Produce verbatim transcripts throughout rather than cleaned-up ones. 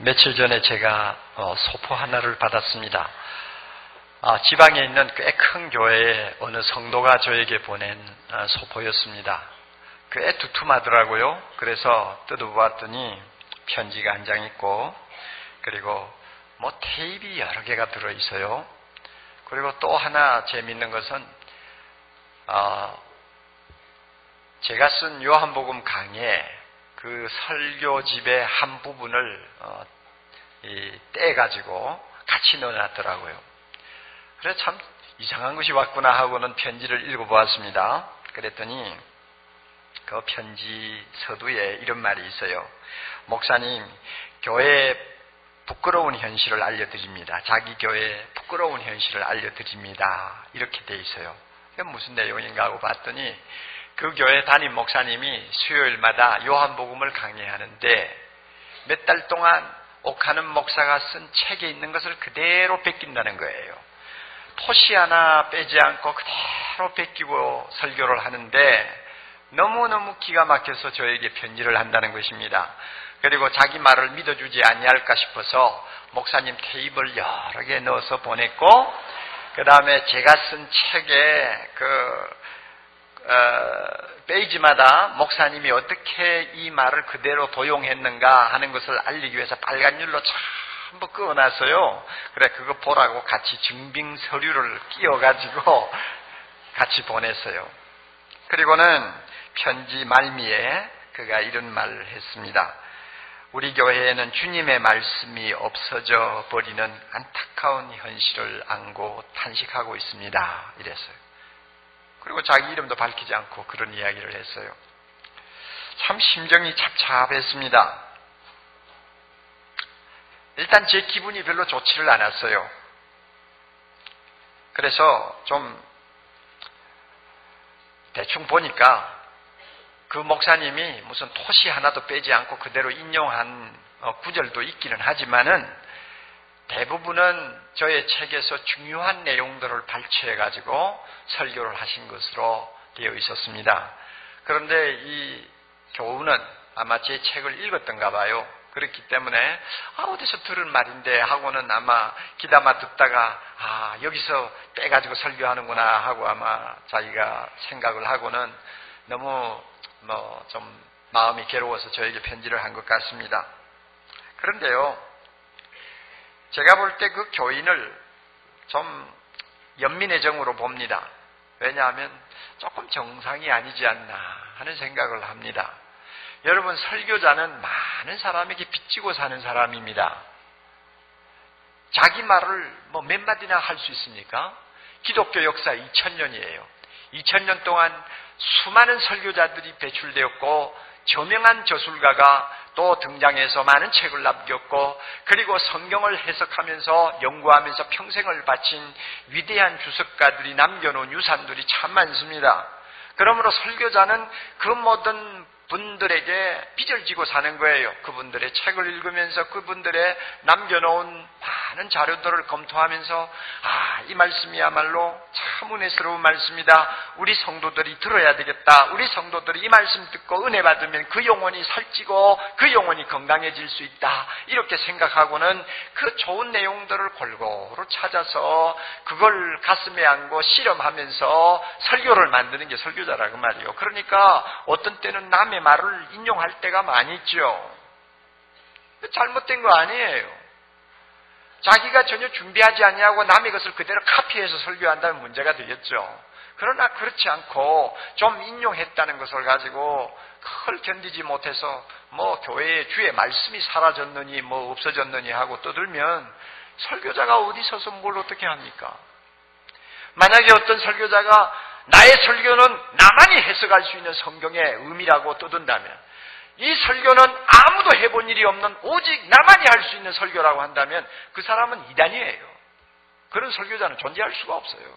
며칠 전에 제가 어, 소포 하나를 받았습니다. 아, 지방에 있는 꽤 큰 교회의 어느 성도가 저에게 보낸 아, 소포였습니다. 꽤 두툼하더라고요. 그래서 뜯어보았더니 편지가 한 장 있고, 그리고 뭐 테이프 여러 개가 들어있어요. 그리고 또 하나 재밌는 것은 아, 제가 쓴 요한복음 강의 그 설교집의 한 부분을 어, 이, 떼가지고 같이 넣어놨더라고요. 그래서 참 이상한 것이 왔구나 하고는 편지를 읽어보았습니다. 그랬더니 그 편지 서두에 이런 말이 있어요. 목사님, 교회의 부끄러운 현실을 알려드립니다. 자기 교회의 부끄러운 현실을 알려드립니다. 이렇게 돼 있어요. 그게 무슨 내용인가 하고 봤더니 그 교회 담임 목사님이 수요일마다 요한복음을 강의하는데 몇 달 동안 옥하는 목사가 쓴 책에 있는 것을 그대로 베낀다는 거예요. 토시 하나 빼지 않고 그대로 베끼고 설교를 하는데 너무너무 기가 막혀서 저에게 편지를 한다는 것입니다. 그리고 자기 말을 믿어주지 아니할까 싶어서 목사님 테이프를 여러 개 넣어서 보냈고, 그 다음에 제가 쓴 책에 그 어, 페이지마다 목사님이 어떻게 이 말을 그대로 도용했는가 하는 것을 알리기 위해서 빨간 율로 전부 끄어놨어요. 그래, 그거 보라고 같이 증빙 서류를 끼워가지고 같이 보냈어요. 그리고는 편지 말미에 그가 이런 말을 했습니다. 우리 교회에는 주님의 말씀이 없어져 버리는 안타까운 현실을 안고 탄식하고 있습니다. 이랬어요. 그리고 자기 이름도 밝히지 않고 그런 이야기를 했어요. 참 심정이 착잡했습니다. 일단 제 기분이 별로 좋지를 않았어요. 그래서 좀 대충 보니까 그 목사님이 무슨 토시 하나도 빼지 않고 그대로 인용한 구절도 있기는 하지만은 대부분은 저의 책에서 중요한 내용들을 발췌해가지고 설교를 하신 것으로 되어 있었습니다. 그런데 이 교우는 아마 제 책을 읽었던가 봐요. 그렇기 때문에 아, 어디서 들은 말인데 하고는 아마 귀담아 듣다가 아, 여기서 빼가지고 설교하는구나 하고 아마 자기가 생각을 하고는 너무 뭐 좀 마음이 괴로워서 저에게 편지를 한 것 같습니다. 그런데요, 제가 볼 때 그 교인을 좀 연민의 정으로 봅니다. 왜냐하면 조금 정상이 아니지 않나 하는 생각을 합니다. 여러분, 설교자는 많은 사람에게 빚지고 사는 사람입니다. 자기 말을 뭐 몇 마디나 할 수 있습니까? 기독교 역사 이천 년이에요. 이천 년 동안 수많은 설교자들이 배출되었고 저명한 저술가가 또 등장해서 많은 책을 남겼고, 그리고 성경을 해석하면서 연구하면서 평생을 바친 위대한 주석가들이 남겨놓은 유산들이 참 많습니다. 그러므로 설교자는 그 모든 분들에게 빚을 지고 사는 거예요. 그분들의 책을 읽으면서 그분들의 남겨놓은 많은 자료들을 검토하면서 아, 이 말씀이야말로 참 은혜스러운 말씀이다. 우리 성도들이 들어야 되겠다. 우리 성도들이 이 말씀 듣고 은혜 받으면 그 영혼이 살찌고 그 영혼이 건강해질 수 있다. 이렇게 생각하고는 그 좋은 내용들을 골고루 찾아서 그걸 가슴에 안고 실험하면서 설교를 만드는 게 설교자라고 말이에요. 그러니까 어떤 때는 남의 말을 인용할 때가 많이 있죠. 잘못된 거 아니에요. 자기가 전혀 준비하지 아니하고 남의 것을 그대로 카피해서 설교한다면 문제가 되겠죠. 그러나 그렇지 않고 좀 인용했다는 것을 가지고 그걸 견디지 못해서 뭐 교회에 주의 말씀이 사라졌느니 뭐 없어졌느니 하고 떠들면 설교자가 어디 서서 뭘 어떻게 합니까? 만약에 어떤 설교자가 나의 설교는 나만이 해석할 수 있는 성경의 의미라고 떠든다면, 이 설교는 아무도 해본 일이 없는 오직 나만이 할 수 있는 설교라고 한다면 그 사람은 이단이에요. 그런 설교자는 존재할 수가 없어요.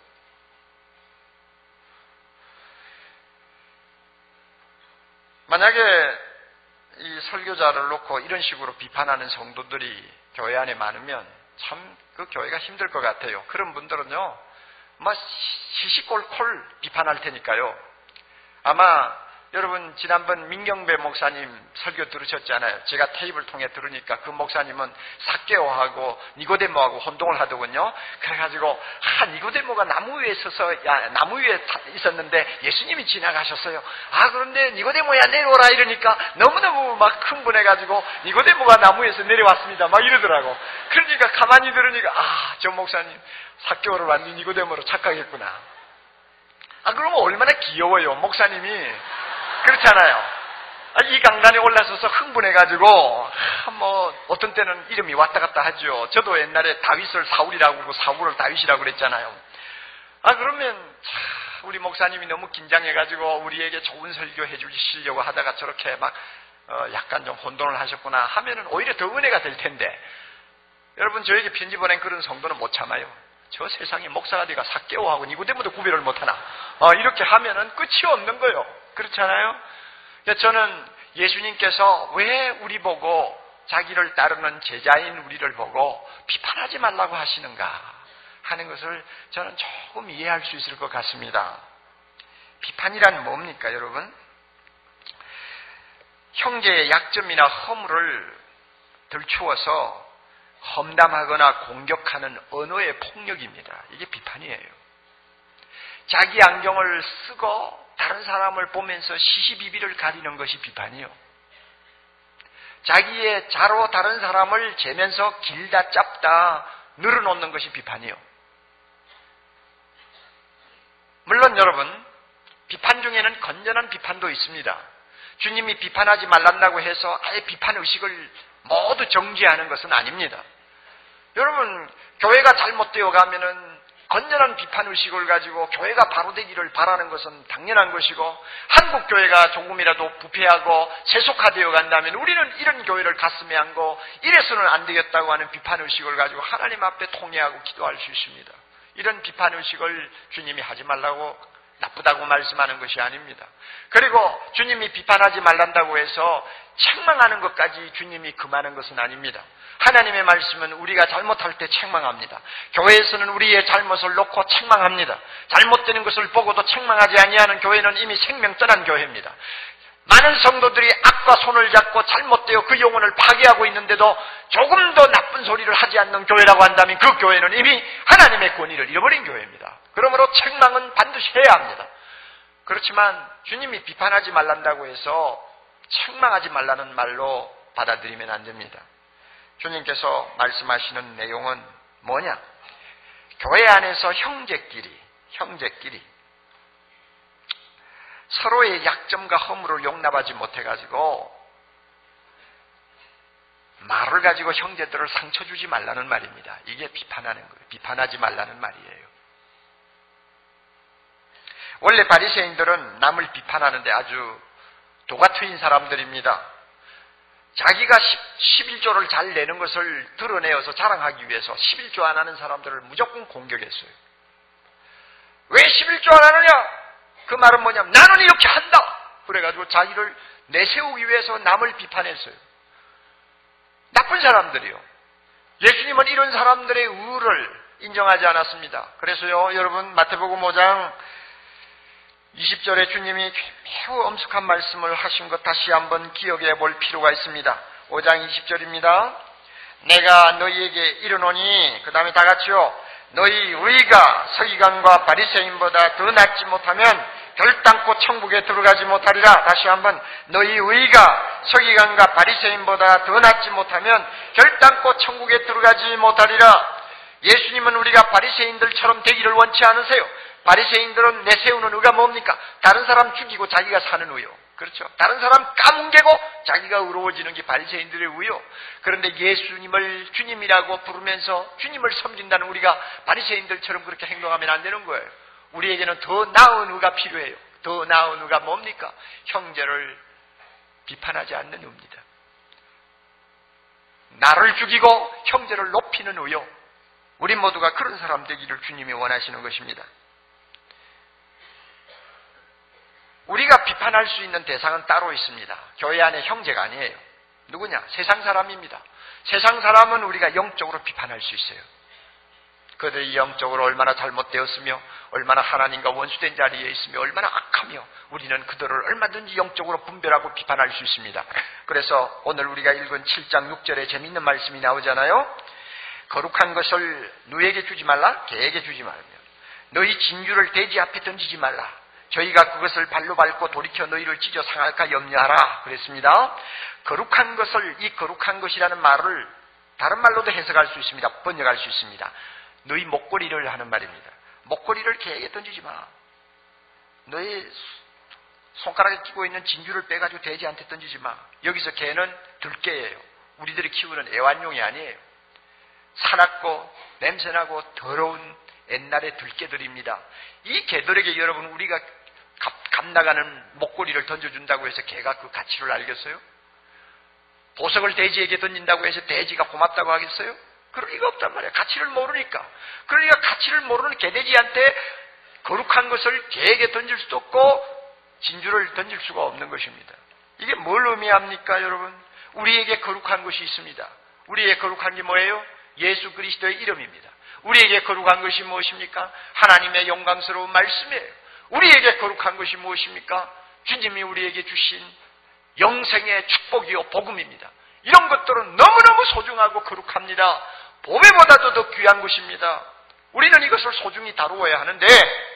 만약에 이 설교자를 놓고 이런 식으로 비판하는 성도들이 교회 안에 많으면 참 그 교회가 힘들 것 같아요. 그런 분들은요, 뭐 시시콜콜 비판할 테니까요. 아마 여러분 지난번 민경배 목사님 설교 들으셨잖아요. 제가 테이프를 통해 들으니까 그 목사님은 삭개오하고 니고데모하고 혼동을 하더군요. 그래가지고 아 니고데모가 나무 위에 서서 야 나무 위에 있었는데 예수님이 지나가셨어요. 아 그런데 니고데모야 내려오라 이러니까 너무너무 막 흥분해가지고 니고데모가 나무에서 내려왔습니다. 막 이러더라고. 그러니까 가만히 들으니까 아 저 목사님 삭개오를 완전 니고데모로 착각했구나. 아 그러면 얼마나 귀여워요 목사님이. 그렇잖아요. 이 강단에 올라서서 흥분해가지고 뭐 어떤 때는 이름이 왔다 갔다 하죠. 저도 옛날에 다윗을 사울이라고 그러고 사울을 다윗이라고 그랬잖아요. 아 그러면 우리 목사님이 너무 긴장해가지고 우리에게 좋은 설교 해주시려고 하다가 저렇게 막 어 약간 좀 혼돈을 하셨구나 하면은 오히려 더 은혜가 될 텐데 여러분 저에게 편지 보낸 그런 성도는 못 참아요. 저 세상에 목사가 돼가 삭개오하고 니고데모도 구별을 못하나 어, 이렇게 하면은 끝이 없는 거예요. 그렇잖아요. 저는 예수님께서 왜 우리 보고 자기를 따르는 제자인 우리를 보고 비판하지 말라고 하시는가 하는 것을 저는 조금 이해할 수 있을 것 같습니다. 비판이란 뭡니까 여러분? 형제의 약점이나 허물을 들추어서 험담하거나 공격하는 언어의 폭력입니다. 이게 비판이에요. 자기 안경을 쓰고 다른 사람을 보면서 시시비비를 가리는 것이 비판이요. 자기의 자로 다른 사람을 재면서 길다 짧다 늘어놓는 것이 비판이요. 물론 여러분 비판 중에는 건전한 비판도 있습니다. 주님이 비판하지 말란다고 해서 아예 비판 의식을 모두 정지하는 것은 아닙니다. 여러분 교회가 잘못되어 가면은 건전한 비판 의식을 가지고 교회가 바로 되기를 바라는 것은 당연한 것이고 한국 교회가 조금이라도 부패하고 세속화되어 간다면 우리는 이런 교회를 가슴에 안고 이래서는 안 되겠다고 하는 비판 의식을 가지고 하나님 앞에 통회하고 기도할 수 있습니다. 이런 비판 의식을 주님이 하지 말라고 나쁘다고 말씀하는 것이 아닙니다. 그리고 주님이 비판하지 말란다고 해서 책망하는 것까지 주님이 금하는 것은 아닙니다. 하나님의 말씀은 우리가 잘못할 때 책망합니다. 교회에서는 우리의 잘못을 놓고 책망합니다. 잘못되는 것을 보고도 책망하지 아니하는 교회는 이미 생명 떠난 교회입니다. 많은 성도들이 악과 손을 잡고 잘못되어 그 영혼을 파괴하고 있는데도 조금 더 나쁜 소리를 하지 않는 교회라고 한다면 그 교회는 이미 하나님의 권위를 잃어버린 교회입니다. 그러므로 책망은 반드시 해야 합니다. 그렇지만 주님이 비판하지 말란다고 해서 책망하지 말라는 말로 받아들이면 안 됩니다. 주님께서 말씀하시는 내용은 뭐냐? 교회 안에서 형제끼리, 형제끼리 서로의 약점과 허물을 용납하지 못해가지고 말을 가지고 형제들을 상처 주지 말라는 말입니다. 이게 비판하는 거예요. 비판하지 말라는 말이에요. 원래 바리새인들은 남을 비판하는데 아주 도가 트인 사람들입니다. 자기가 십일조를 잘 내는 것을 드러내어서 자랑하기 위해서 십일조 안 하는 사람들을 무조건 공격했어요. 왜 십일조 안 하느냐? 그 말은 뭐냐면 나는 이렇게 한다. 그래가지고 자기를 내세우기 위해서 남을 비판했어요. 나쁜 사람들이요. 예수님은 이런 사람들의 의를 인정하지 않았습니다. 그래서요 여러분 마태복음 오 장 이십 절에 주님이 매우 엄숙한 말씀을 하신 것 다시 한번 기억해 볼 필요가 있습니다. 오 장 이십 절입니다. 내가 너희에게 이르노니 그 다음에 다 같이요. 너희 의가 서기관과 바리새인보다 더 낫지 못하면 결단코 천국에 들어가지 못하리라. 다시 한번 너희 의가 서기관과 바리새인보다 더 낫지 못하면 결단코 천국에 들어가지 못하리라. 예수님은 우리가 바리새인들처럼 되기를 원치 않으세요. 바리새인들은 내세우는 의가 뭡니까? 다른 사람 죽이고 자기가 사는 의요. 그렇죠? 다른 사람 까뭉개고 자기가 의로워지는 게 바리새인들의 의요. 그런데 예수님을 주님이라고 부르면서 주님을 섬긴다는 우리가 바리새인들처럼 그렇게 행동하면 안 되는 거예요. 우리에게는 더 나은 의가 필요해요. 더 나은 의가 뭡니까? 형제를 비판하지 않는 의입니다. 나를 죽이고 형제를 높이는 의요. 우리 모두가 그런 사람 되기를 주님이 원하시는 것입니다. 우리가 비판할 수 있는 대상은 따로 있습니다. 교회 안에 형제가 아니에요. 누구냐? 세상 사람입니다. 세상 사람은 우리가 영적으로 비판할 수 있어요. 그들이 영적으로 얼마나 잘못되었으며 얼마나 하나님과 원수된 자리에 있으며 얼마나 악하며 우리는 그들을 얼마든지 영적으로 분별하고 비판할 수 있습니다. 그래서 오늘 우리가 읽은 칠 장 육 절에 재미있는 말씀이 나오잖아요. 거룩한 것을 누에게 주지 말라, 개에게 주지 말며 너희 진주를 돼지 앞에 던지지 말라. 저희가 그것을 발로 밟고 돌이켜 너희를 찢어 상할까 염려하라 그랬습니다. 거룩한 것을, 이 거룩한 것이라는 말을 다른 말로도 해석할 수 있습니다. 번역할 수 있습니다. 너희 목걸이를 하는 말입니다. 목걸이를 개에게 던지지 마. 너희 손가락에 끼고 있는 진주를 빼가지고 돼지한테 던지지 마. 여기서 개는 들개예요. 우리들이 키우는 애완용이 아니에요. 사납고 냄새나고 더러운 옛날의 들개들입니다. 이 개들에게 여러분 우리가 값, 값 나가는 목걸이를 던져준다고 해서 개가 그 가치를 알겠어요? 보석을 돼지에게 던진다고 해서 돼지가 고맙다고 하겠어요? 그럴 리가 없단 말이에요. 가치를 모르니까. 그러니까 가치를 모르는 개돼지한테 거룩한 것을 개에게 던질 수도 없고 진주를 던질 수가 없는 것입니다. 이게 뭘 의미합니까, 여러분? 우리에게 거룩한 것이 있습니다. 우리에게 거룩한 게 뭐예요? 예수 그리스도의 이름입니다. 우리에게 거룩한 것이 무엇입니까? 하나님의 영광스러운 말씀이에요. 우리에게 거룩한 것이 무엇입니까? 주님이 우리에게 주신 영생의 축복이요 복음입니다. 이런 것들은 너무너무 소중하고 거룩합니다. 보배보다도 더 귀한 것입니다. 우리는 이것을 소중히 다루어야 하는데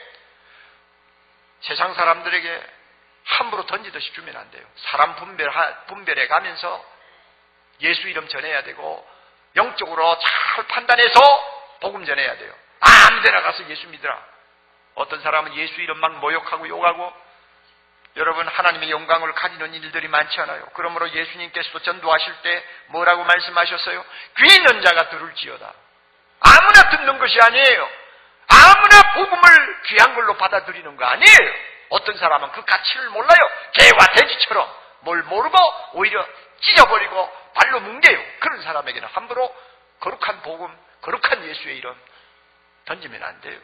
세상 사람들에게 함부로 던지듯이 주면 안 돼요. 사람 분별, 분별해 가면서 예수 이름 전해야 되고 영적으로 잘 판단해서 복음 전해야 돼요. 아무 데나 가서 예수 믿으라. 어떤 사람은 예수 이름 막 모욕하고 욕하고 여러분 하나님의 영광을 가리는 일들이 많지 않아요. 그러므로 예수님께서도 전도하실 때 뭐라고 말씀하셨어요? 귀 있는 자가 들을지어다. 아무나 듣는 것이 아니에요. 아무나 복음을 귀한 걸로 받아들이는 거 아니에요. 어떤 사람은 그 가치를 몰라요. 개와 돼지처럼 뭘 모르고 오히려 찢어버리고 발로 뭉개요. 그런 사람에게는 함부로 거룩한 복음, 거룩한 예수의 이름 던지면 안 돼요.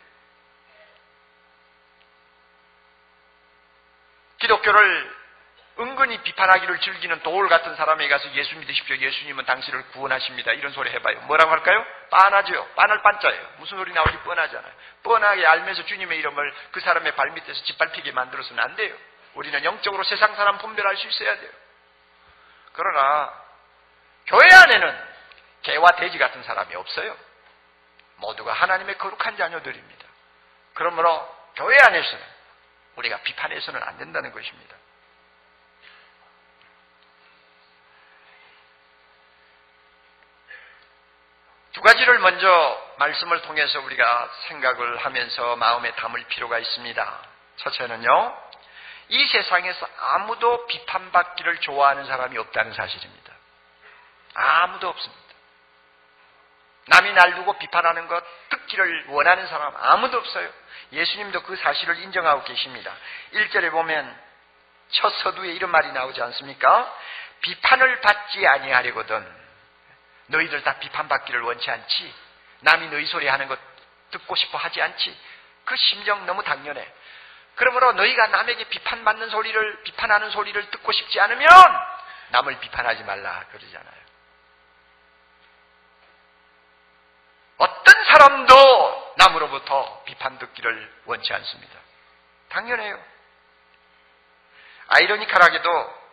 기독교를 은근히 비판하기를 즐기는 도울 같은 사람에게 가서 예수 믿으십시오. 예수님은 당신을 구원하십니다. 이런 소리 해봐요. 뭐라고 할까요? 빤하죠. 빤할 빤자예요. 무슨 소리 나오지 뻔하잖아요. 뻔하게 알면서 주님의 이름을 그 사람의 발밑에서 짓밟히게 만들어서는 안 돼요. 우리는 영적으로 세상 사람 분별할 수 있어야 돼요. 그러나 교회 안에는 개와 돼지 같은 사람이 없어요. 모두가 하나님의 거룩한 자녀들입니다. 그러므로 교회 안에서는 우리가 비판해서는 안 된다는 것입니다. 두 가지를 먼저 말씀을 통해서 우리가 생각을 하면서 마음에 담을 필요가 있습니다. 첫째는요, 이 세상에서 아무도 비판받기를 좋아하는 사람이 없다는 사실입니다. 아무도 없습니다. 남이 날 두고 비판하는 것, 듣기를 원하는 사람 아무도 없어요. 예수님도 그 사실을 인정하고 계십니다. 일 절에 보면 첫 서두에 이런 말이 나오지 않습니까? 비판을 받지 아니하려거든. 너희들 다 비판받기를 원치 않지. 남이 너희 소리 하는 것 듣고 싶어 하지 않지. 그 심정 너무 당연해. 그러므로 너희가 남에게 비판받는 소리를, 비판하는 소리를 듣고 싶지 않으면 남을 비판하지 말라 그러잖아요. 어떤 사람도 남으로부터 비판 듣기를 원치 않습니다. 당연해요. 아이러니컬하게도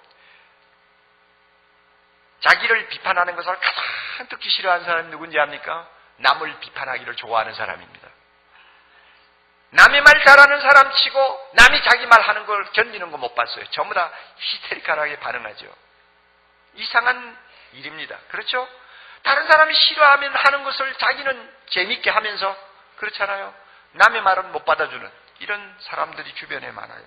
자기를 비판하는 것을 가장 듣기 싫어하는 사람이 누군지 압니까? 남을 비판하기를 좋아하는 사람입니다. 남의 말 잘하는 사람 치고 남이 자기 말 하는 걸 견디는 거 못 봤어요. 전부 다 히스테리컬하게 반응하죠. 이상한 일입니다. 그렇죠? 다른 사람이 싫어하면 하는 것을 자기는 재밌게 하면서 그렇잖아요. 남의 말은 못 받아주는 이런 사람들이 주변에 많아요.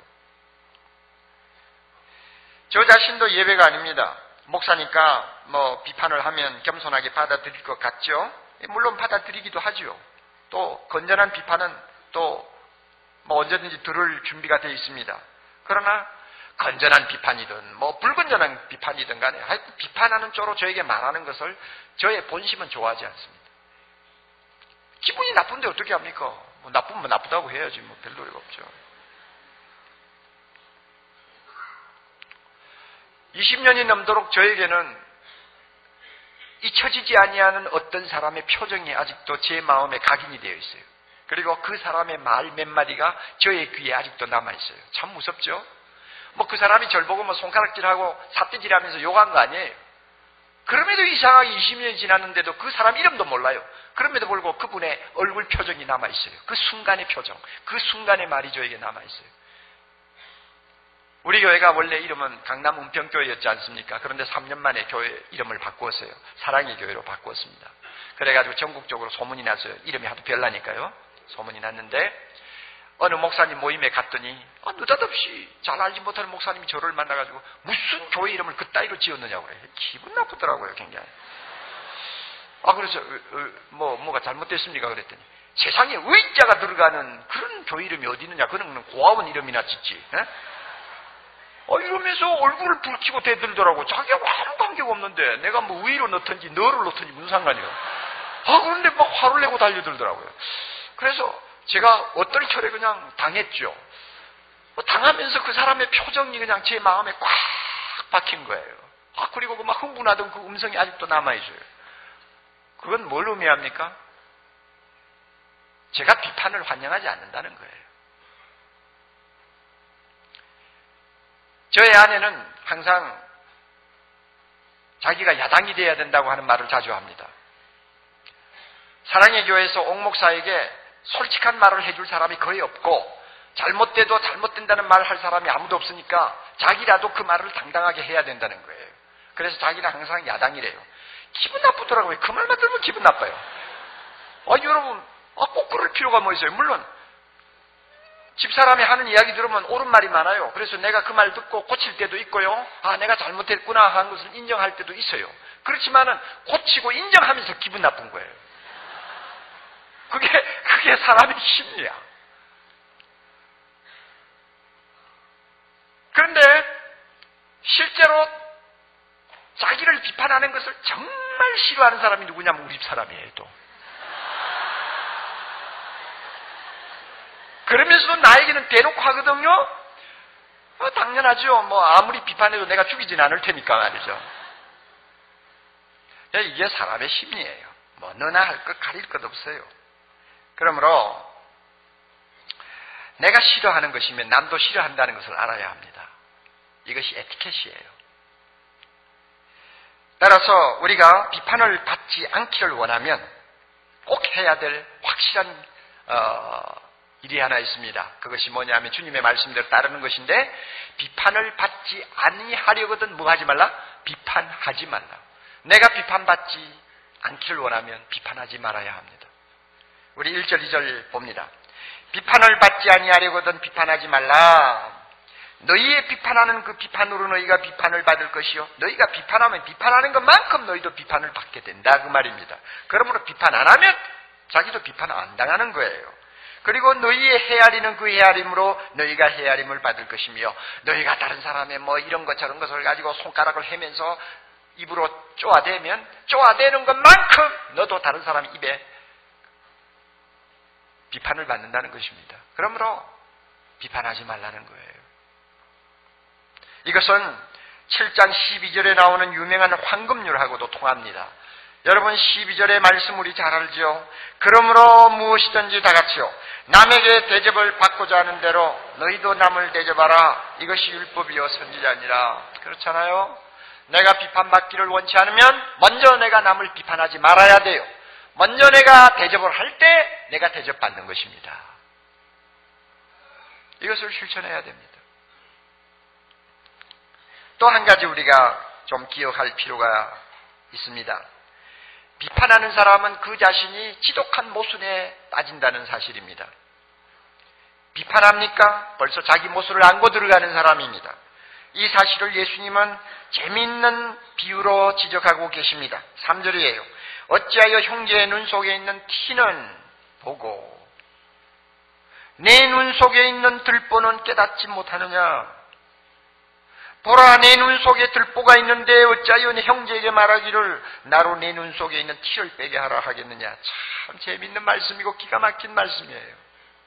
저 자신도 예외가 아닙니다. 목사니까 뭐 비판을 하면 겸손하게 받아들일 것 같죠. 물론 받아들이기도 하죠. 또 건전한 비판은 또 뭐 언제든지 들을 준비가 되어 있습니다. 그러나 건전한 비판이든 뭐 불건전한 비판이든 간에 하여튼 비판하는 쪽으로 저에게 말하는 것을 저의 본심은 좋아하지 않습니다. 기분이 나쁜데 어떻게 합니까? 뭐 나쁘면 나쁘다고 해야지 뭐 별 노래가 없죠. 이십 년이 넘도록 저에게는 잊혀지지 아니하는 어떤 사람의 표정이 아직도 제 마음에 각인이 되어 있어요. 그리고 그 사람의 말 몇 마디가 저의 귀에 아직도 남아있어요. 참 무섭죠? 뭐 그 사람이 절 보고 뭐 손가락질하고 삿대질하면서 욕한 거 아니에요. 그럼에도 이상하게 이십 년이 지났는데도 그 사람 이름도 몰라요. 그럼에도 불구하고 그분의 얼굴 표정이 남아있어요. 그 순간의 표정, 그 순간의 말이 저에게 남아있어요. 우리 교회가 원래 이름은 강남 은평교회였지 않습니까? 그런데 삼 년 만에 교회 이름을 바꾸었어요. 사랑의 교회로 바꾸었습니다. 그래가지고 전국적으로 소문이 났어요. 이름이 하도 별나니까요. 소문이 났는데 어느 목사님 모임에 갔더니 아, 느닷없이 잘 알지 못하는 목사님이 저를 만나가지고 무슨 교회 이름을 그따위로 지었느냐고 그래요. 기분 나쁘더라고요. 굉장히. 아 그래서 뭐 뭐가 잘못됐습니까? 그랬더니 세상에 의자가 들어가는 그런 교회 이름이 어디 있느냐. 그는 고아원 이름이나 짓지. 에? 어, 이러면서 얼굴을 붉히고 대들더라고. 자기가 아무 관계가 없는데 내가 뭐 의로 넣든지 너를 넣든지 무슨 상관이야. 아 그런데 막 화를 내고 달려들더라고요. 그래서 제가 어떨 철에 그냥 당했죠. 당하면서 그 사람의 표정이 그냥 제 마음에 꽉 박힌 거예요. 아 그리고 그 막 흥분하던 그 음성이 아직도 남아있어요. 그건 뭘 의미합니까? 제가 비판을 환영하지 않는다는 거예요. 저의 아내는 항상 자기가 야당이 돼야 된다고 하는 말을 자주 합니다. 사랑의 교회에서 옥 목사에게 솔직한 말을 해줄 사람이 거의 없고 잘못돼도 잘못된다는 말을 할 사람이 아무도 없으니까 자기라도 그 말을 당당하게 해야 된다는 거예요. 그래서 자기는 항상 야당이래요. 기분 나쁘더라고요. 그 말만 들으면 기분 나빠요. 아, 여러분, 아, 꼭 그럴 필요가 뭐 있어요. 물론 집사람이 하는 이야기 들으면 옳은 말이 많아요. 그래서 내가 그 말 듣고 고칠 때도 있고요. 아, 내가 잘못했구나 하는 것을 인정할 때도 있어요. 그렇지만은 고치고 인정하면서 기분 나쁜 거예요. 그게, 그게 사람의 심리야. 그런데 실제로 자기를 비판하는 것을 정말 싫어하는 사람이 누구냐면 우리 집 사람이에요, 또. 그러면서도 나에게는 대놓고 하거든요. 어, 당연하죠. 뭐 아무리 비판해도 내가 죽이진 않을 테니까 말이죠. 이게 사람의 심리예요. 뭐 너나 할 것 가릴 것 없어요. 그러므로 내가 싫어하는 것이면 남도 싫어한다는 것을 알아야 합니다. 이것이 에티켓이에요. 따라서 우리가 비판을 받지 않기를 원하면 꼭 해야 될 확실한 어, 일이 하나 있습니다. 그것이 뭐냐면 주님의 말씀대로 따르는 것인데 비판을 받지 아니하려거든 뭐 하지 말라? 비판하지 말라. 내가 비판받지 않기를 원하면 비판하지 말아야 합니다. 우리 일 절 이 절 봅니다. 비판을 받지 아니하려거든 비판하지 말라. 너희의 비판하는 그 비판으로 너희가 비판을 받을 것이요. 너희가 비판하면 비판하는 것만큼 너희도 비판을 받게 된다 그 말입니다. 그러므로 비판 안 하면 자기도 비판 안 당하는 거예요. 그리고 너희의 헤아리는 그 헤아림으로 너희가 헤아림을 받을 것이며 너희가 다른 사람의 뭐 이런 것 저런 것을 가지고 손가락을 해면서 입으로 쪼아대면 쪼아대는 것만큼 너도 다른 사람 입에 비판을 받는다는 것입니다. 그러므로 비판하지 말라는 거예요. 이것은 칠 장 십이 절에 나오는 유명한 황금률하고도 통합니다. 여러분 십이 절의 말씀 우리 잘 알죠? 그러므로 무엇이든지 다 같이요 남에게 대접을 받고자 하는 대로 너희도 남을 대접하라. 이것이 율법이요 선지자니라. 그렇잖아요? 내가 비판받기를 원치 않으면 먼저 내가 남을 비판하지 말아야 돼요. 먼저 내가 대접을 할 때 내가 대접받는 것입니다. 이것을 실천해야 됩니다. 또 한 가지 우리가 좀 기억할 필요가 있습니다. 비판하는 사람은 그 자신이 지독한 모순에 빠진다는 사실입니다. 비판합니까? 벌써 자기 모순을 안고 들어가는 사람입니다. 이 사실을 예수님은 재미있는 비유로 지적하고 계십니다. 삼 절이에요. 어찌하여 형제의 눈 속에 있는 티는 보고 내 눈 속에 있는 들보는 깨닫지 못하느냐? 보라, 내 눈 속에 들보가 있는데 어찌하여 내 형제에게 말하기를 나로 내 눈 속에 있는 티를 빼게 하라 하겠느냐. 참 재미있는 말씀이고 기가 막힌 말씀이에요.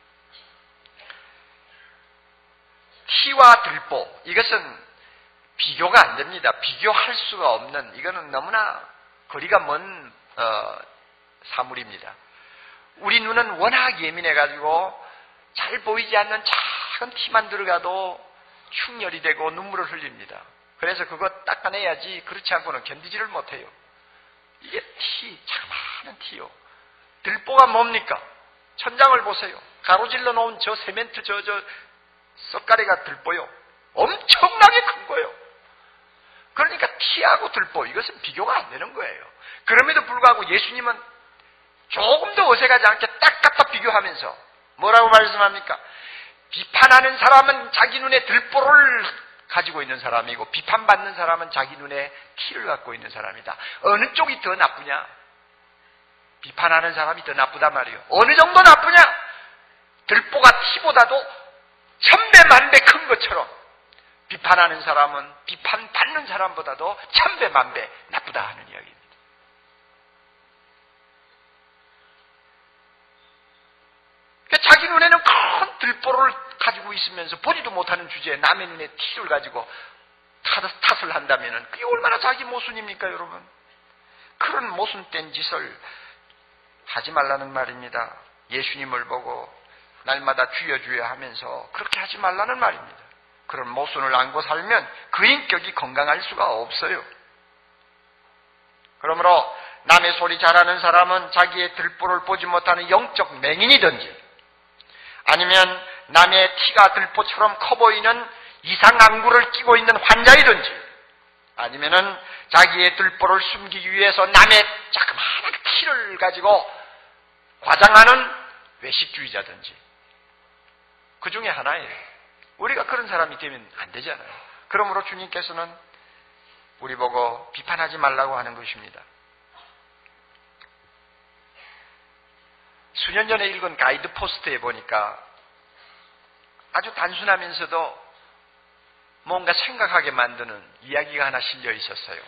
티와 들보, 이것은 비교가 안 됩니다. 비교할 수가 없는, 이거는 너무나 거리가 먼 어, 사물입니다. 우리 눈은 워낙 예민해가지고 잘 보이지 않는 작은 티만 들어가도 충혈이 되고 눈물을 흘립니다. 그래서 그거 닦아내야지 그렇지 않고는 견디지를 못해요. 이게 티, 자그마한 티요. 들보가 뭡니까? 천장을 보세요. 가로질러 놓은 저 세멘트 저, 저 썩가래가 들보요. 엄청나게 큰 거예요. 그러니까 티하고 들보, 이것은 비교가 안 되는 거예요. 그럼에도 불구하고 예수님은 조금 더 어색하지 않게 딱 갖다 비교하면서 뭐라고 말씀합니까? 비판하는 사람은 자기 눈에 들보를 가지고 있는 사람이고 비판받는 사람은 자기 눈에 티를 갖고 있는 사람이다. 어느 쪽이 더 나쁘냐? 비판하는 사람이 더 나쁘단 말이에요. 어느 정도 나쁘냐? 들보가 티보다도 천배 만배 큰 것처럼 비판하는 사람은 비판받는 사람보다도 천배 만배 나쁘다 하는 이야기입니다. 그러니까 자기 눈에는 큰 들보를 가지고 있으면서 보지도 못하는 주제에 남의 눈에 티를 가지고 탓을 한다면 그게 얼마나 자기 모순입니까, 여러분? 그런 모순된 짓을 하지 말라는 말입니다. 예수님을 보고 날마다 주여 주여 하면서 그렇게 하지 말라는 말입니다. 그런 모순을 안고 살면 그 인격이 건강할 수가 없어요. 그러므로 남의 소리 잘하는 사람은 자기의 들보를 보지 못하는 영적 맹인이든지 아니면 남의 티가 들보처럼 커 보이는 이상안구를 끼고 있는 환자이든지 아니면은 자기의 들보를 숨기기 위해서 남의 자그마한 티를 가지고 과장하는 외식주의자든지 그 중에 하나예요. 우리가 그런 사람이 되면 안 되잖아요. 그러므로 주님께서는 우리 보고 비판하지 말라고 하는 것입니다. 수년 전에 읽은 가이드 포스트에 보니까 아주 단순하면서도 뭔가 생각하게 만드는 이야기가 하나 실려 있었어요.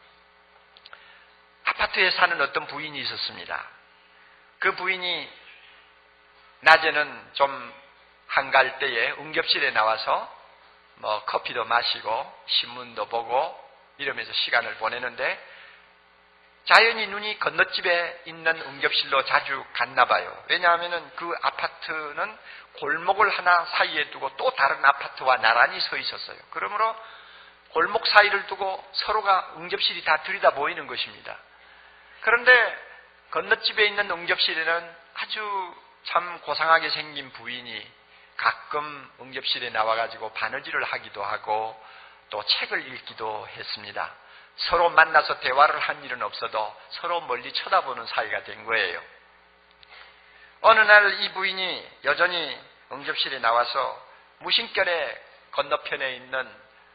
아파트에 사는 어떤 부인이 있었습니다. 그 부인이 낮에는 좀 한가할 때에 응급실에 나와서 뭐 커피도 마시고 신문도 보고 이러면서 시간을 보내는데 자연히 눈이 건너집에 있는 응급실로 자주 갔나 봐요. 왜냐하면 그 아파트는 골목을 하나 사이에 두고 또 다른 아파트와 나란히 서 있었어요. 그러므로 골목 사이를 두고 서로가 응접실이 다 들여다 보이는 것입니다. 그런데 건너집에 있는 응접실에는 아주 참 고상하게 생긴 부인이 가끔 응접실에 나와가지고 바느질을 하기도 하고 또 책을 읽기도 했습니다. 서로 만나서 대화를 한 일은 없어도 서로 멀리 쳐다보는 사이가 된 거예요. 어느 날 이 부인이 여전히 응접실에 나와서 무심결에 건너편에 있는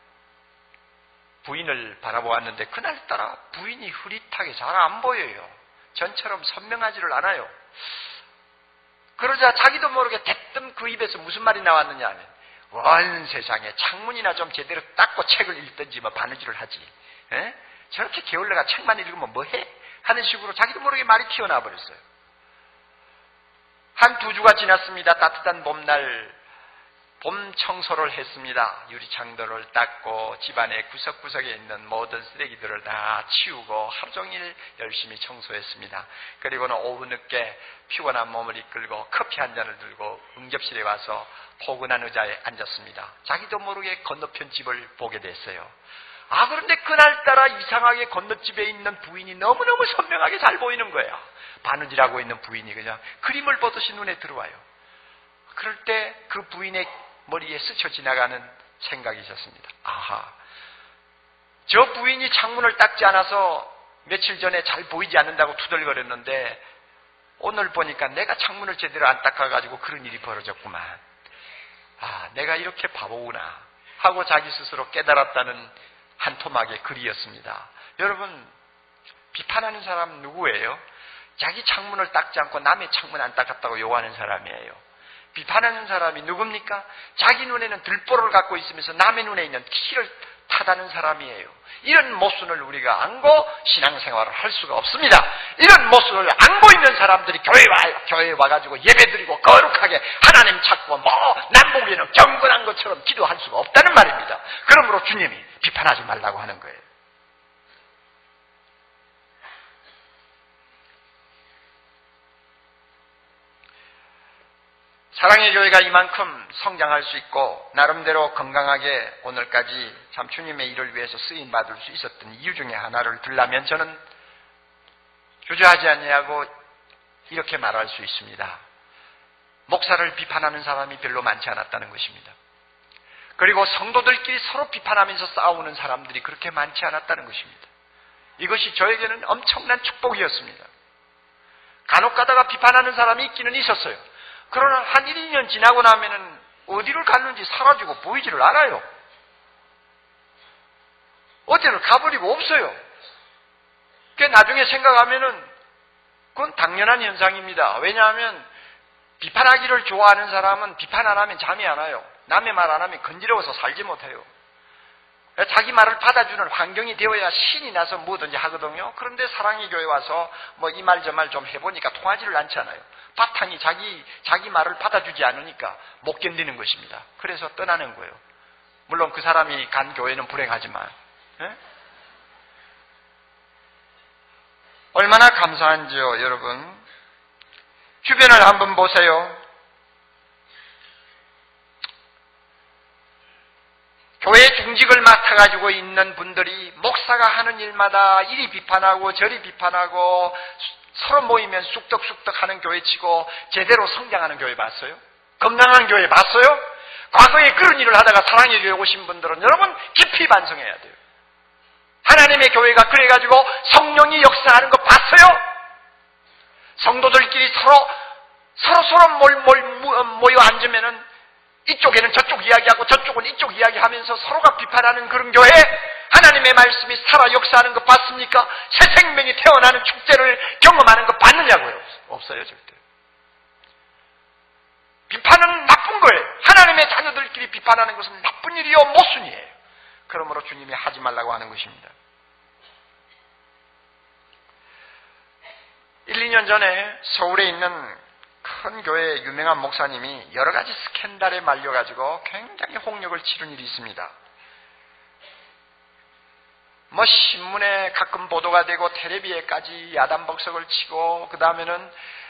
부인을 바라보았는데 그날따라 부인이 흐릿하게 잘 안 보여요. 전처럼 선명하지를 않아요. 그러자 자기도 모르게 대뜸 그 입에서 무슨 말이 나왔느냐 하면 원 세상에 창문이나 좀 제대로 닦고 책을 읽든지 뭐 바느질을 하지. 에? 저렇게 게을러가 책만 읽으면 뭐해? 하는 식으로 자기도 모르게 말이 튀어나와 버렸어요. 한 두 주가 지났습니다. 따뜻한 봄날 봄 청소를 했습니다. 유리창들을 닦고 집안의 구석구석에 있는 모든 쓰레기들을 다 치우고 하루 종일 열심히 청소했습니다. 그리고는 오후 늦게 피곤한 몸을 이끌고 커피 한 잔을 들고 응접실에 와서 포근한 의자에 앉았습니다. 자기도 모르게 건너편 집을 보게 됐어요. 아, 그런데 그날따라 이상하게 건너집에 있는 부인이 너무너무 선명하게 잘 보이는 거예요. 바느질하고 있는 부인이 그냥 그림을 보듯이 눈에 들어와요. 그럴 때 그 부인의 머리에 스쳐 지나가는 생각이 있었습니다. 아하, 저 부인이 창문을 닦지 않아서 며칠 전에 잘 보이지 않는다고 투덜거렸는데 오늘 보니까 내가 창문을 제대로 안 닦아가지고 그런 일이 벌어졌구만. 아, 내가 이렇게 바보구나 하고 자기 스스로 깨달았다는 한 토막의 글이었습니다. 여러분, 비판하는 사람 누구예요? 자기 창문을 닦지 않고 남의 창문 안 닦았다고 요구하는 사람이에요. 비판하는 사람이 누굽니까? 자기 눈에는 들보를 갖고 있으면서 남의 눈에 있는 티를 타다는 사람이에요. 이런 모순을 우리가 안고 신앙생활을 할 수가 없습니다. 이런 모순을 안고 있는 사람들이 교회에 와, 교회에 와가지고 예배드리고 거룩하게 하나님 찾고 뭐 남북에는 경건한 것처럼 기도할 수가 없다는 말입니다. 그러므로 주님이 비판하지 말라고 하는 거예요. 사랑의 교회가 이만큼 성장할 수 있고 나름대로 건강하게 오늘까지 참 주님의 일을 위해서 쓰임받을 수 있었던 이유 중에 하나를 들라면 저는 주저하지 아니하고 이렇게 말할 수 있습니다. 목사를 비판하는 사람이 별로 많지 않았다는 것입니다. 그리고 성도들끼리 서로 비판하면서 싸우는 사람들이 그렇게 많지 않았다는 것입니다. 이것이 저에게는 엄청난 축복이었습니다. 간혹 가다가 비판하는 사람이 있기는 있었어요. 그러나 한 일, 이 년 지나고 나면은 어디를 갔는지 사라지고 보이지를 않아요. 어디를 가버리고 없어요. 그 나중에 생각하면은 그건 당연한 현상입니다. 왜냐하면 비판하기를 좋아하는 사람은 비판 안 하면 잠이 안 와요. 남의 말 안 하면 건지러워서 살지 못해요. 자기 말을 받아주는 환경이 되어야 신이 나서 뭐든지 하거든요. 그런데 사랑의 교회 와서 뭐 이 말 저 말 좀 해보니까 통하지를 않잖아요. 바탕이 자기 자기 말을 받아주지 않으니까 못 견디는 것입니다. 그래서 떠나는 거예요. 물론 그 사람이 간 교회는 불행하지만 예? 얼마나 감사한지요, 여러분. 주변을 한번 보세요. 교회 중직을 맡아가지고 있는 분들이 목사가 하는 일마다 이리 비판하고 저리 비판하고 서로 모이면 쑥덕쑥덕 하는 교회 치고 제대로 성장하는 교회 봤어요? 건강한 교회 봤어요? 과거에 그런 일을 하다가 사랑의 교회 오신 분들은 여러분 깊이 반성해야 돼요. 하나님의 교회가 그래가지고 성령이 역사하는 거 봤어요? 성도들끼리 서로 서로 서로 몰, 몰, 모여 앉으면은 이쪽에는 저쪽 이야기하고 저쪽은 이쪽 이야기하면서 서로가 비판하는 그런 교회, 하나님의 말씀이 살아 역사하는 거 봤습니까? 새 생명이 태어나는 축제를 경험하는 거 봤느냐고요? 없어요, 절대. 비판은 나쁜 거예요. 하나님의 자녀들끼리 비판하는 것은 나쁜 일이요, 모순이에요. 그러므로 주님이 하지 말라고 하는 것입니다. 일, 이 년 전에 서울에 있는 큰 교회 유명한 목사님이 여러 가지 스캔들에 말려가지고 굉장히 홍역을 치른 일이 있습니다. 뭐 신문에 가끔 보도가 되고 텔레비에까지 야단벅석을 치고 그 다음에는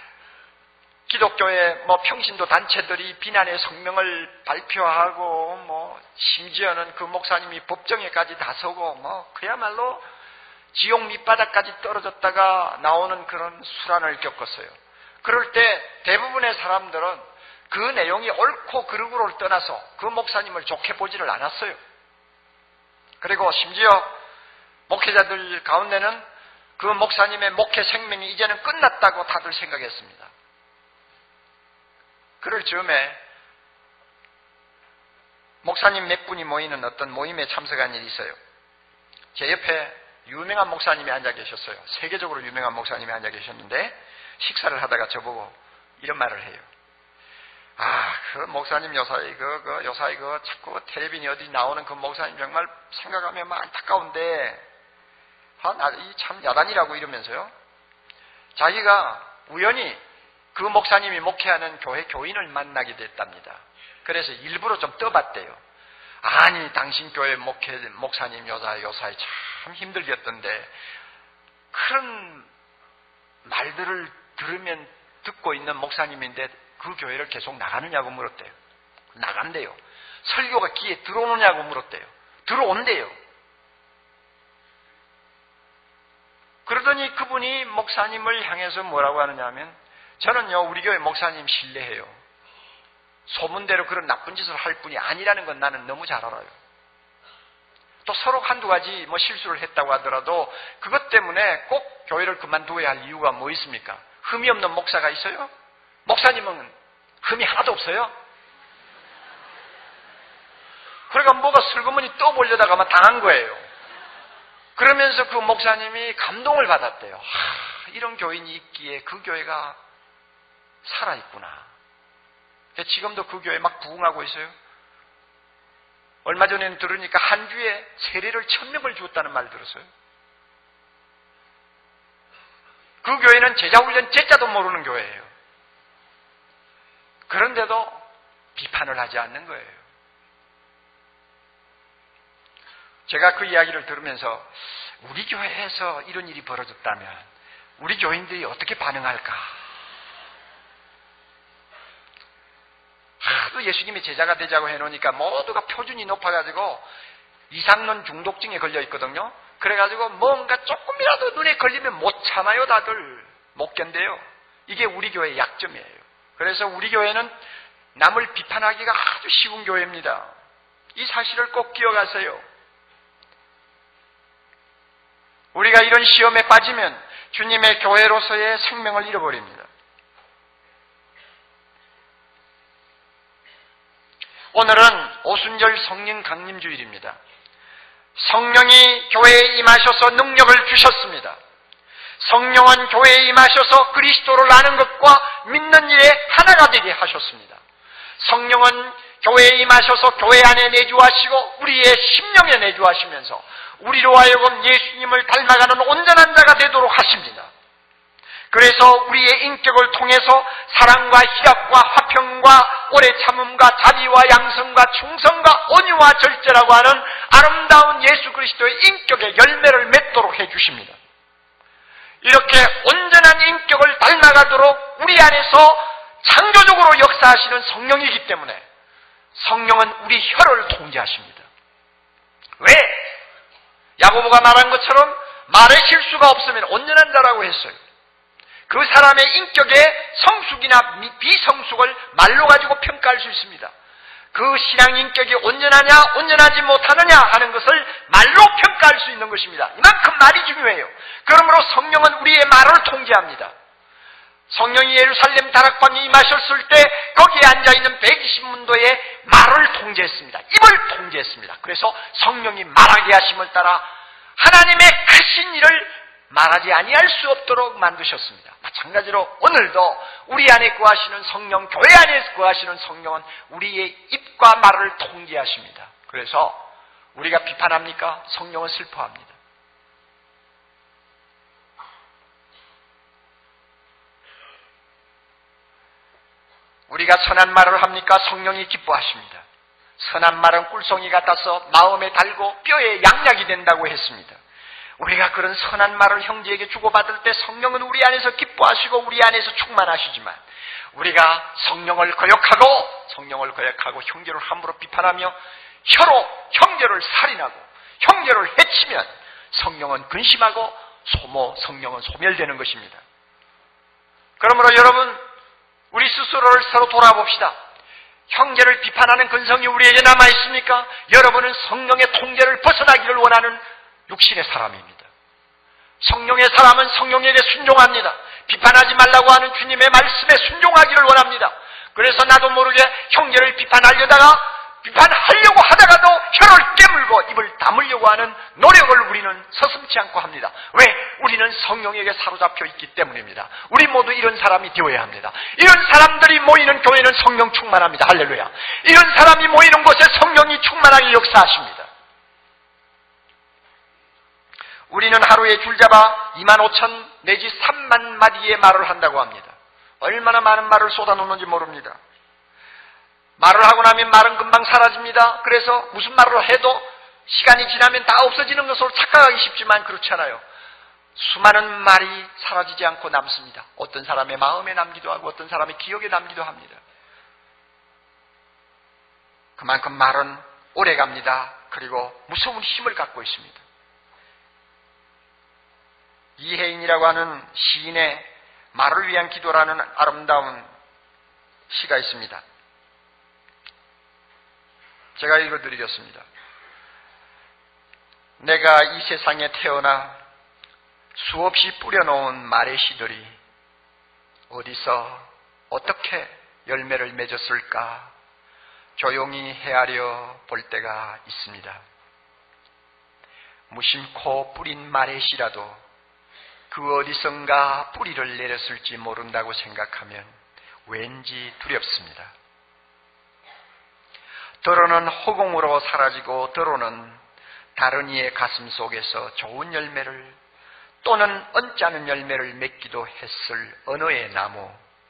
기독교의 뭐 평신도 단체들이 비난의 성명을 발표하고 뭐 심지어는 그 목사님이 법정에까지 나서고 뭐 그야말로 지옥 밑바닥까지 떨어졌다가 나오는 그런 수란을 겪었어요. 그럴 때 대부분의 사람들은 그 내용이 옳고 그르고를 떠나서 그 목사님을 좋게 보지를 않았어요. 그리고 심지어 목회자들 가운데는 그 목사님의 목회 생명이 이제는 끝났다고 다들 생각했습니다. 그럴 즈음에 목사님 몇 분이 모이는 어떤 모임에 참석한 일이 있어요. 제 옆에 유명한 목사님이 앉아 계셨어요. 세계적으로 유명한 목사님이 앉아 계셨는데 식사를 하다가 저보고 이런 말을 해요. 아, 그 목사님 요사이 그, 그 요사이 그 자꾸 텔레비전이 어디 나오는 그 목사님 정말 생각하면 막 안타까운데 아, 이 참 야단이라고 이러면서요. 자기가 우연히 그 목사님이 목회하는 교회 교인을 만나게 됐답니다. 그래서 일부러 좀 떠봤대요. 아니, 당신 교회 목회 목사님 요사이 요사이 참 힘들겠던데 그런 말들을 들으면 듣고 있는 목사님인데 그 교회를 계속 나가느냐고 물었대요. 나간대요. 설교가 귀에 들어오느냐고 물었대요. 들어온대요. 그러더니 그분이 목사님을 향해서 뭐라고 하느냐 하면 저는요 우리 교회 목사님 신뢰해요. 소문대로 그런 나쁜 짓을 할 분이 아니라는 건 나는 너무 잘 알아요. 또 서로 한두 가지 뭐 실수를 했다고 하더라도 그것 때문에 꼭 교회를 그만두어야 할 이유가 뭐 있습니까? 흠이 없는 목사가 있어요? 목사님은 흠이 하나도 없어요? 그러니까 뭐가 슬그머니 떠보려다가만 당한 거예요. 그러면서 그 목사님이 감동을 받았대요. 하, 이런 교인이 있기에 그 교회가 살아있구나. 지금도 그 교회 막 부흥하고 있어요. 얼마 전에는 들으니까 한 주에 세례를 천 명을 주었다는 말 들었어요. 그 교회는 제자훈련 제자도 모르는 교회예요. 그런데도 비판을 하지 않는 거예요. 제가 그 이야기를 들으면서 우리 교회에서 이런 일이 벌어졌다면 우리 교인들이 어떻게 반응할까? 하도 예수님의 제자가 되자고 해놓으니까 모두가 표준이 높아가지고 이상론 중독증에 걸려 있거든요. 그래가지고 뭔가 조금이라도 눈에 걸리면 못 참아요. 다들 못 견뎌요. 이게 우리 교회의 약점이에요. 그래서 우리 교회는 남을 비판하기가 아주 쉬운 교회입니다. 이 사실을 꼭 기억하세요. 우리가 이런 시험에 빠지면 주님의 교회로서의 생명을 잃어버립니다. 오늘은 오순절 성령 강림 주일입니다. 성령이 교회에 임하셔서 능력을 주셨습니다. 성령은 교회에 임하셔서 그리스도를 아는 것과 믿는 일에 하나가 되게 하셨습니다. 성령은 교회에 임하셔서 교회 안에 내주하시고 우리의 심령에 내주하시면서 우리로 하여금 예수님을 닮아가는 온전한 자가 되도록 하십니다. 그래서 우리의 인격을 통해서 사랑과 희락과 화평과 오래 참음과 자비와 양성과 충성과 온유와 절제라고 하는 아름다운 예수 그리스도의 인격의 열매를 맺도록 해주십니다. 이렇게 온전한 인격을 닮아가도록 우리 안에서 창조적으로 역사하시는 성령이기 때문에 성령은 우리 혀를 통제하십니다. 왜? 야고보가 말한 것처럼 말의 실수가 없으면 온전한 자라고 했어요. 그 사람의 인격의 성숙이나 비성숙을 말로 가지고 평가할 수 있습니다. 그 신앙 인격이 온전하냐 온전하지 못하느냐 하는 것을 말로 평가할 수 있는 것입니다. 이만큼 말이 중요해요. 그러므로 성령은 우리의 말을 통제합니다. 성령이 예루살렘 다락방에 임하셨을 때 거기에 앉아있는 백이십 문도의 말을 통제했습니다. 입을 통제했습니다. 그래서 성령이 말하게 하심을 따라 하나님의 크신 일을 말하지 아니할 수 없도록 만드셨습니다. 마찬가지로 오늘도 우리 안에 거하시는 성령, 교회 안에 거하시는 성령은 우리의 입과 말을 통제하십니다. 그래서 우리가 비판합니까? 성령은 슬퍼합니다. 우리가 선한 말을 합니까? 성령이 기뻐하십니다. 선한 말은 꿀송이 같아서 마음에 달고 뼈에 양약이 된다고 했습니다. 우리가 그런 선한 말을 형제에게 주고받을 때 성령은 우리 안에서 기뻐하시고 우리 안에서 충만하시지만 우리가 성령을 거역하고 성령을 거역하고 형제를 함부로 비판하며 혀로 형제를 살인하고 형제를 해치면 성령은 근심하고 소모, 성령은 소멸되는 것입니다. 그러므로 여러분 우리 스스로를 서로 돌아봅시다. 형제를 비판하는 근성이 우리에게 남아있습니까? 여러분은 성령의 통제를 벗어나기를 원하는 육신의 사람입니다. 성령의 사람은 성령에게 순종합니다. 비판하지 말라고 하는 주님의 말씀에 순종하기를 원합니다. 그래서 나도 모르게 형제를 비판하려다가 비판하려고 하다가도 혀를 깨물고 입을 다물려고 하는 노력을 우리는 서슴지 않고 합니다. 왜? 우리는 성령에게 사로잡혀 있기 때문입니다. 우리 모두 이런 사람이 되어야 합니다. 이런 사람들이 모이는 교회는 성령 충만합니다. 할렐루야. 이런 사람이 모이는 곳에 성령이 충만하게 역사하십니다. 우리는 하루에 줄잡아 이만 오천 내지 삼만 마디의 말을 한다고 합니다. 얼마나 많은 말을 쏟아놓는지 모릅니다. 말을 하고 나면 말은 금방 사라집니다. 그래서 무슨 말을 해도 시간이 지나면 다 없어지는 것으로 착각하기 쉽지만 그렇지 않아요. 수많은 말이 사라지지 않고 남습니다. 어떤 사람의 마음에 남기도 하고 어떤 사람의 기억에 남기도 합니다. 그만큼 말은 오래갑니다. 그리고 무서운 힘을 갖고 있습니다. 이혜인이라고 하는 시인의 말을 위한 기도라는 아름다운 시가 있습니다. 제가 읽어드리겠습니다. 내가 이 세상에 태어나 수없이 뿌려놓은 말의 시들이 어디서 어떻게 열매를 맺었을까 조용히 헤아려 볼 때가 있습니다. 무심코 뿌린 말의 씨라도 그 어디선가 뿌리를 내렸을지 모른다고 생각하면 왠지 두렵습니다. 때로는 허공으로 사라지고 때로는 다른 이의 가슴 속에서 좋은 열매를 또는 언짢은 열매를 맺기도 했을 언어의 나무.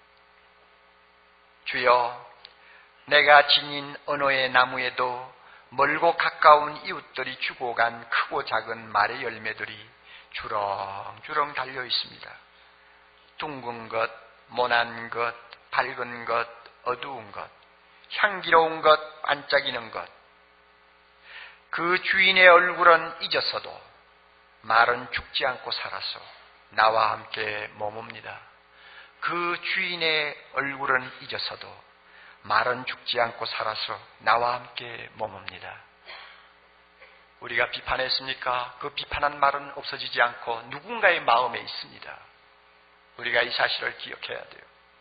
주여, 내가 지닌 언어의 나무에도 멀고 가까운 이웃들이 주고 간 크고 작은 말의 열매들이 주렁주렁 달려 있습니다. 둥근 것, 모난 것, 밝은 것, 어두운 것, 향기로운 것, 반짝이는 것. 그 주인의 얼굴은 잊었어도 말은 죽지 않고 살아서 나와 함께 머뭅니다. 그 주인의 얼굴은 잊었어도 말은 죽지 않고 살아서 나와 함께 머뭅니다. 우리가 비판했습니까? 그 비판한 말은 없어지지 않고 누군가의 마음에 있습니다. 우리가 이 사실을 기억해야 돼요.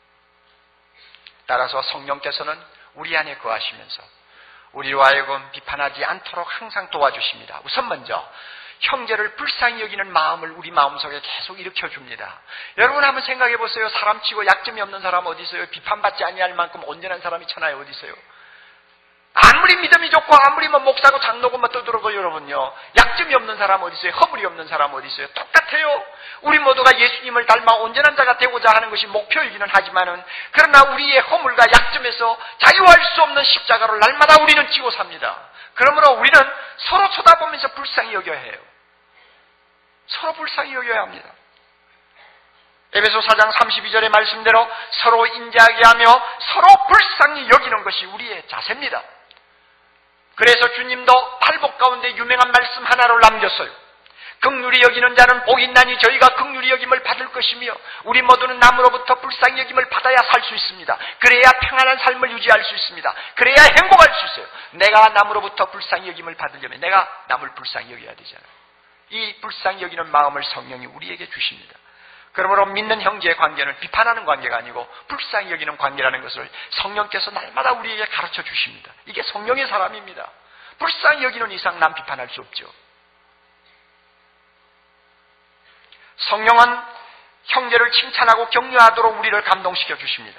따라서 성령께서는 우리 안에 거하시면서 우리로 하여금 비판하지 않도록 항상 도와주십니다. 우선 먼저 형제를 불쌍히 여기는 마음을 우리 마음속에 계속 일으켜줍니다. 여러분 한번 생각해 보세요. 사람치고 약점이 없는 사람 어디 있어요? 비판받지 아니할 만큼 온전한 사람이 천하에 어디 있어요? 아무리 믿음이 좋고 아무리 뭐 목사고 장로고 뭐 떠들어도 여러분요, 약점이 없는 사람 어디 있어요? 허물이 없는 사람 어디 있어요? 똑같아요. 우리 모두가 예수님을 닮아 온전한 자가 되고자 하는 것이 목표이기는 하지만은, 그러나 우리의 허물과 약점에서 자유할 수 없는 십자가를 날마다 우리는 지고 삽니다. 그러므로 우리는 서로 쳐다보면서 불쌍히 여겨야 해요. 서로 불쌍히 여겨야 합니다. 에베소 사 장 삼십이 절의 말씀대로 서로 인자하게 하며 서로 불쌍히 여기는 것이 우리의 자세입니다. 그래서 주님도 팔복 가운데 유명한 말씀 하나를 남겼어요. 긍휼히 여기는 자는 복이 있나니 저희가 긍휼히 여김을 받을 것이며, 우리 모두는 남으로부터 불쌍히 여김을 받아야 살 수 있습니다. 그래야 평안한 삶을 유지할 수 있습니다. 그래야 행복할 수 있어요. 내가 남으로부터 불쌍히 여김을 받으려면 내가 남을 불쌍히 여겨야 되잖아요. 이 불쌍히 여기는 마음을 성령이 우리에게 주십니다. 그러므로 믿는 형제의 관계는 비판하는 관계가 아니고 불쌍히 여기는 관계라는 것을 성령께서 날마다 우리에게 가르쳐 주십니다. 이게 성령의 사람입니다. 불쌍히 여기는 이상 남 비판할 수 없죠. 성령은 형제를 칭찬하고 격려하도록 우리를 감동시켜 주십니다.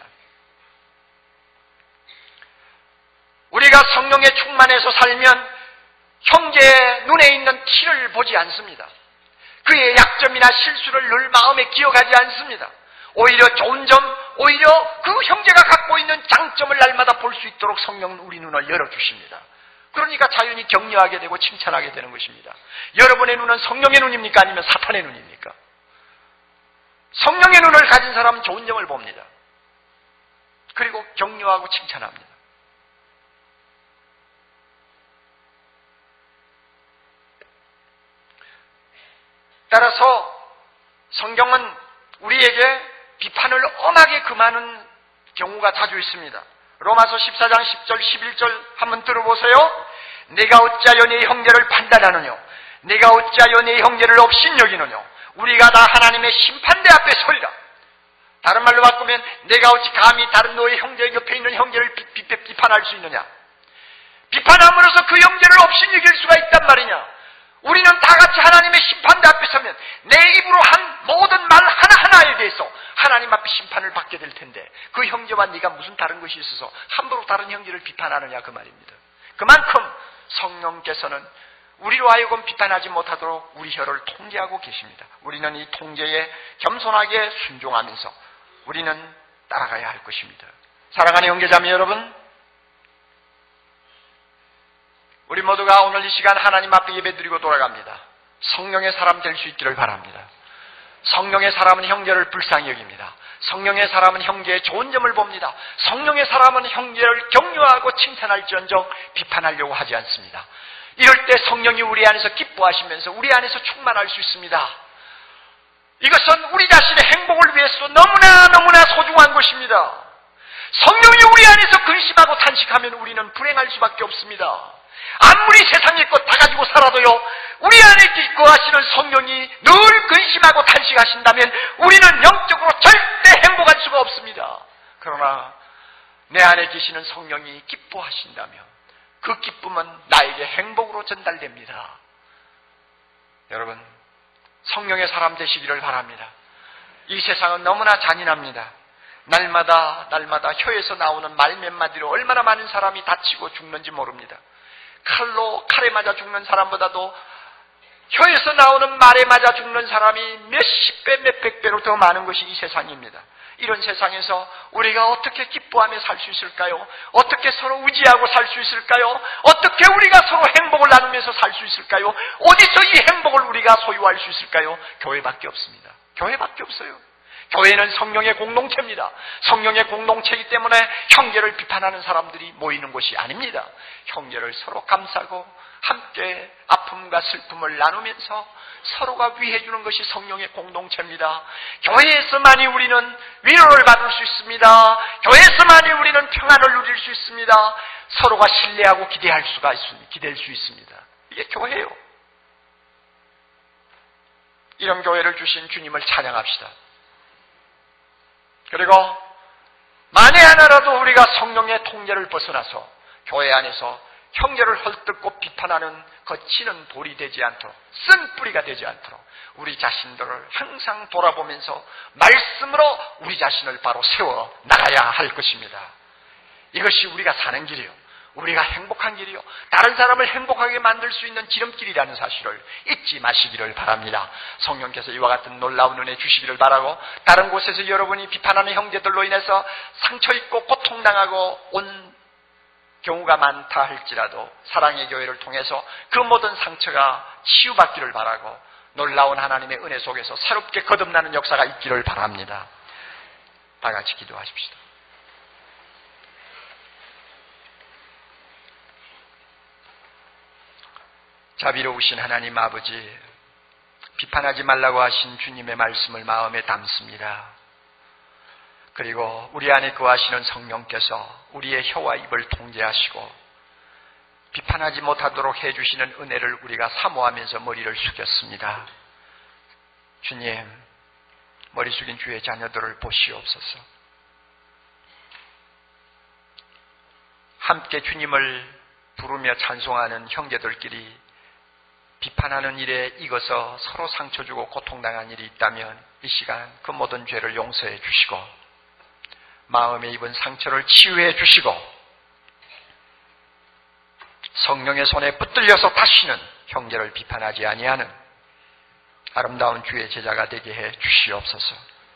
우리가 성령에 충만해서 살면 형제의 눈에 있는 티를 보지 않습니다. 그의 약점이나 실수를 늘 마음에 기억하지 않습니다. 오히려 좋은 점, 오히려 그 형제가 갖고 있는 장점을 날마다 볼 수 있도록 성령은 우리 눈을 열어주십니다. 그러니까 자연히 격려하게 되고 칭찬하게 되는 것입니다. 여러분의 눈은 성령의 눈입니까? 아니면 사탄의 눈입니까? 성령의 눈을 가진 사람은 좋은 점을 봅니다. 그리고 격려하고 칭찬합니다. 따라서 성경은 우리에게 비판을 엄하게 금하는 경우가 자주 있습니다. 로마서 십사 장 십 절 십일 절 한번 들어보세요. 내가 어찌하여 네 형제를 판단하느냐? 내가 어찌하여 네 형제를 업신 여기느냐? 우리가 다 하나님의 심판대 앞에 서리라. 다른 말로 바꾸면 내가 어찌 감히 다른 너의 형제 옆에 있는 형제를 비, 비, 비판할 수 있느냐? 비판함으로써 그 형제를 업신 여길 수가 있단 말이냐? 우리는 다 같이 하나님의 심판대 앞에 서면 내 입으로 한 모든 말 하나하나에 대해서 하나님 앞에 심판을 받게 될 텐데, 그 형제와 네가 무슨 다른 것이 있어서 함부로 다른 형제를 비판하느냐 그 말입니다. 그만큼 성령께서는 우리로 하여금 비판하지 못하도록 우리 혀를 통제하고 계십니다. 우리는 이 통제에 겸손하게 순종하면서 우리는 따라가야 할 것입니다. 사랑하는 형제자매 여러분, 우리 모두가 오늘 이 시간 하나님 앞에 예배드리고 돌아갑니다. 성령의 사람 될 수 있기를 바랍니다. 성령의 사람은 형제를 불쌍히 여깁니다. 성령의 사람은 형제의 좋은 점을 봅니다. 성령의 사람은 형제를 격려하고 칭찬할지언정 비판하려고 하지 않습니다. 이럴 때 성령이 우리 안에서 기뻐하시면서 우리 안에서 충만할 수 있습니다. 이것은 우리 자신의 행복을 위해서 너무나 너무나 소중한 것입니다. 성령이 우리 안에서 근심하고 탄식하면 우리는 불행할 수밖에 없습니다. 아무리 세상의 것 다 가지고 살아도요, 우리 안에 거하시는 성령이 늘 근심하고 탄식하신다면 우리는 영적으로 절대 행복할 수가 없습니다. 그러나 내 안에 계시는 성령이 기뻐하신다면 그 기쁨은 나에게 행복으로 전달됩니다. 여러분, 성령의 사람 되시기를 바랍니다. 이 세상은 너무나 잔인합니다. 날마다 날마다 혀에서 나오는 말 몇 마디로 얼마나 많은 사람이 다치고 죽는지 모릅니다. 칼로 칼에 맞아 죽는 사람보다도 혀에서 나오는 말에 맞아 죽는 사람이 몇십 배, 몇백 배로 더 많은 것이 이 세상입니다. 이런 세상에서 우리가 어떻게 기뻐하며 살 수 있을까요? 어떻게 서로 의지하고 살 수 있을까요? 어떻게 우리가 서로 행복을 나누면서 살 수 있을까요? 어디서 이 행복을 우리가 소유할 수 있을까요? 교회밖에 없습니다. 교회밖에 없어요. 교회는 성령의 공동체입니다. 성령의 공동체이기 때문에 형제를 비판하는 사람들이 모이는 곳이 아닙니다. 형제를 서로 감싸고 함께 아픔과 슬픔을 나누면서 서로가 위해주는 것이 성령의 공동체입니다. 교회에서만이 우리는 위로를 받을 수 있습니다. 교회에서만이 우리는 평안을 누릴 수 있습니다. 서로가 신뢰하고 기대할 수가 있습니다. 기댈 수 있습니다. 이게 교회예요. 이런 교회를 주신 주님을 찬양합시다. 그리고 만에 하나라도 우리가 성령의 통제를 벗어나서 교회 안에서 형제를 헐뜯고 비판하는 거치는 돌이 되지 않도록, 쓴 뿌리가 되지 않도록 우리 자신들을 항상 돌아보면서 말씀으로 우리 자신을 바로 세워 나가야 할 것입니다. 이것이 우리가 사는 길이요, 우리가 행복한 길이요, 다른 사람을 행복하게 만들 수 있는 지름길이라는 사실을 잊지 마시기를 바랍니다. 성령께서 이와 같은 놀라운 은혜 주시기를 바라고, 다른 곳에서 여러분이 비판하는 형제들로 인해서 상처 입고 고통당하고 온 경우가 많다 할지라도 사랑의 교회를 통해서 그 모든 상처가 치유받기를 바라고 놀라운 하나님의 은혜 속에서 새롭게 거듭나는 역사가 있기를 바랍니다. 다 같이 기도하십시다. 자비로우신 하나님 아버지, 비판하지 말라고 하신 주님의 말씀을 마음에 담습니다. 그리고 우리 안에 거하시는 성령께서 우리의 혀와 입을 통제하시고 비판하지 못하도록 해주시는 은혜를 우리가 사모하면서 머리를 숙였습니다. 주님, 머리 숙인 주의 자녀들을 보시옵소서. 함께 주님을 부르며 찬송하는 형제들끼리 비판하는 일에 익어서 서로 상처 주고 고통당한 일이 있다면 이 시간 그 모든 죄를 용서해 주시고 마음에 입은 상처를 치유해 주시고 성령의 손에 붙들려서 다시는 형제를 비판하지 아니하는 아름다운 주의 제자가 되게 해 주시옵소서.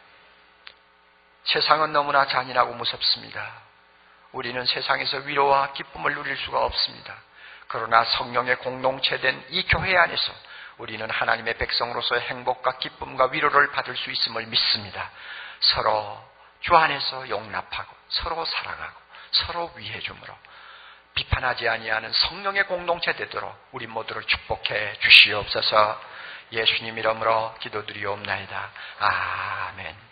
세상은 너무나 잔인하고 무섭습니다. 우리는 세상에서 위로와 기쁨을 누릴 수가 없습니다. 그러나 성령의 공동체된 이 교회 안에서 우리는 하나님의 백성으로서의 행복과 기쁨과 위로를 받을 수 있음을 믿습니다. 서로 주 안에서 용납하고 서로 사랑하고 서로 위해줌으로 비판하지 아니하는 성령의 공동체 되도록 우리 모두를 축복해 주시옵소서. 예수님 이름으로 기도드리옵나이다. 아멘.